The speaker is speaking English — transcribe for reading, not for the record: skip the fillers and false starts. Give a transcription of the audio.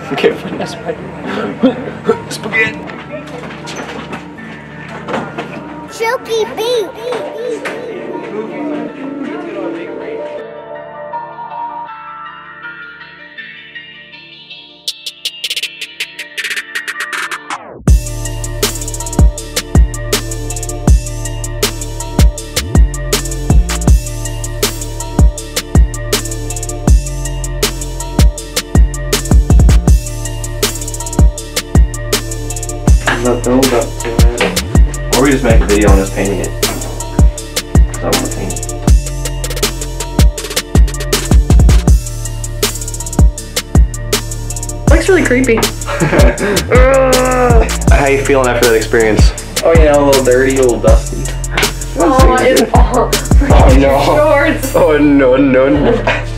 Get finessed by spaghetti. Choky beat. The build up to it. Or we just make a video on us painting it. Because I want to paint it. Looks really creepy. How you feeling after that experience? Oh yeah, a little dirty, a little dusty. Oh, it's all Oh no. shorts. Oh no.